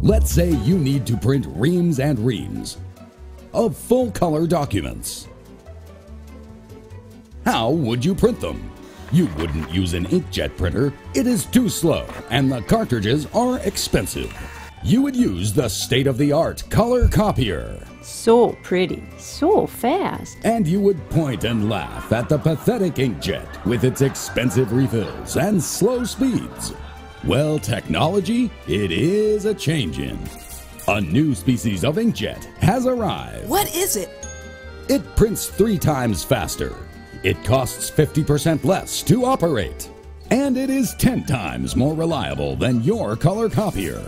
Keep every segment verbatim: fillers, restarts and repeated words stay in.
Let's say you need to print reams and reams of full-color documents. How would you print them? You wouldn't use an inkjet printer. It is too slow, and the cartridges are expensive. You would use the state-of-the-art color copier. So pretty, so fast. And you would point and laugh at the pathetic inkjet with its expensive refills and slow speeds. Well, technology, it is a change-in. A new species of inkjet has arrived. What is it? It prints three times faster. It costs fifty percent less to operate. And it is ten times more reliable than your color copier.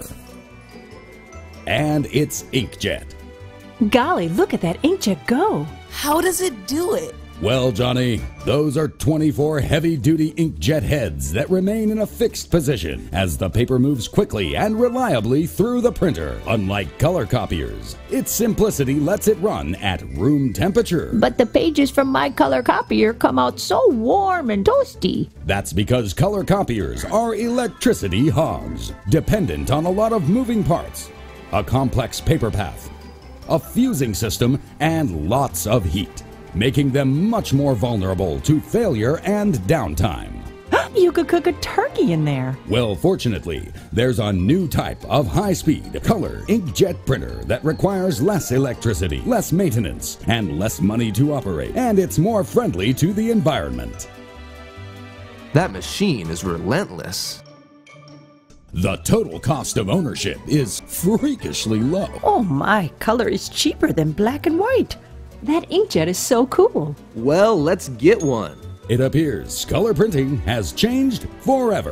And it's inkjet. Golly, look at that inkjet go. How does it do it? Well, Johnny, those are twenty-four heavy-duty inkjet heads that remain in a fixed position as the paper moves quickly and reliably through the printer. Unlike color copiers, its simplicity lets it run at room temperature. But the pages from my color copier come out so warm and toasty. That's because color copiers are electricity hogs, dependent on a lot of moving parts, a complex paper path, a fusing system, and lots of heat, making them much more vulnerable to failure and downtime. You could cook a turkey in there. Well, fortunately, there's a new type of high-speed color inkjet printer that requires less electricity, less maintenance, and less money to operate, and it's more friendly to the environment. That machine is relentless. The total cost of ownership is freakishly low. Oh my, color is cheaper than black and white. That inkjet is so cool. Well, let's get one. It appears color printing has changed forever.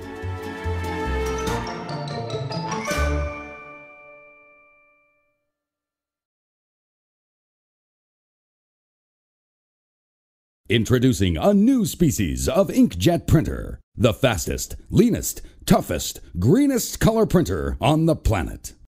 Introducing a new species of inkjet printer, the fastest, leanest, toughest, greenest color printer on the planet.